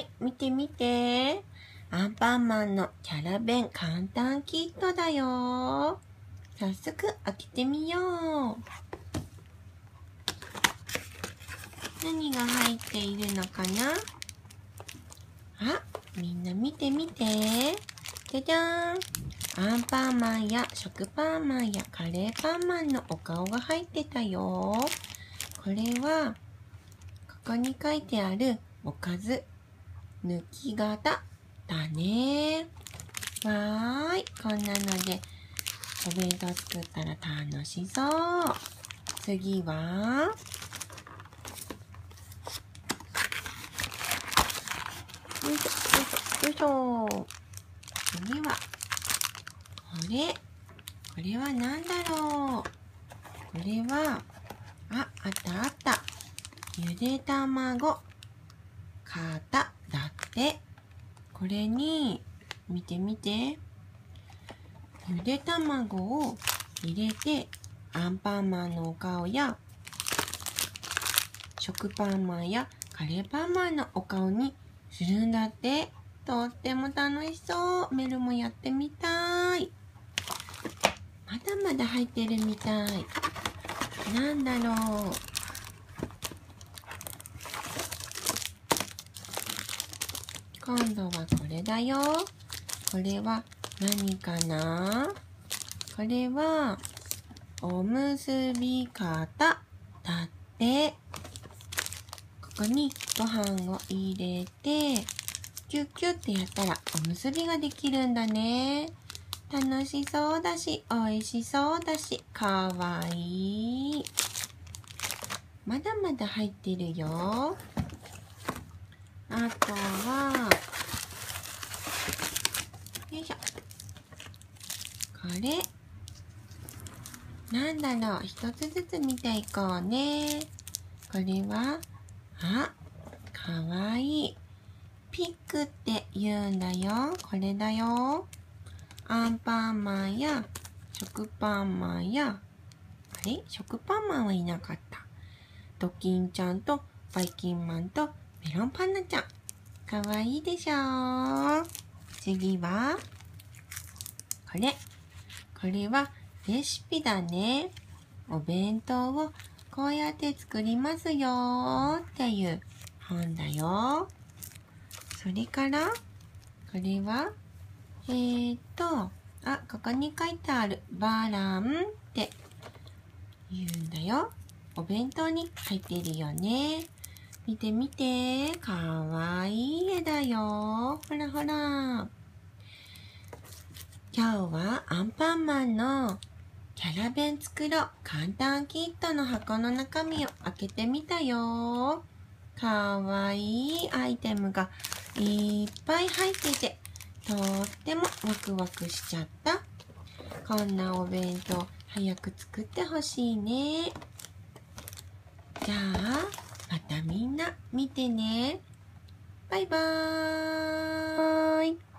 い、見て見て。アンパンマンのキャラ弁簡単キットだよ。早速開けてみよう。何が入っているのかな？あ、みんな見て見て。じゃじゃーん。アンパンマンや食パンマンやカレーパンマンのお顔が入ってたよ。これは、ここに書いてあるおかず、抜き型だね。わーい、こんなのでお弁当作ったら楽しそう。次は、よいしょ、よいしょ、よいしょ。次は、これは何だろう。これは、あったあった。ゆで卵、型だって。これに、見て見て。ゆで卵を入れて、アンパンマンのお顔や、食パンマンやカレーパンマンのお顔にするんだって。とっても楽しそう。メルもやってみたい。まだまだ入ってるみたい。なんだろう。今度はこれだよ。これは何かな？これはおむすび型だって。ここにご飯を入れて、キュッキュッってやったらおむすびができるんだね。楽しそうだし、美味しそうだし、かわいい。まだまだ入ってるよ。あとは、よいしょ。これ。なんだろう。一つずつ見ていこうね。これは、かわいい。ピックって言うんだよ。これだよ。アンパンマンや食パンマンや、食パンマンはいなかった。ドキンちゃんとバイキンマンとメロンパンナちゃん。かわいいでしょ。次は、これはレシピだね。お弁当をこうやって作りますよっていう本だよ。それから、これは、ここに書いてあるバランって言うんだよ。お弁当に入っているよね。見て見て。かわいい絵だよ。ほらほら。今日はアンパンマンのキャラ弁作ろう簡単キットの箱の中身を開けてみたよ。かわいいアイテムがいっぱい入ってて、とってもワクワクしちゃった。こんなお弁当早く作ってほしいね。じゃあ、またみんな見てね。バイバーイ。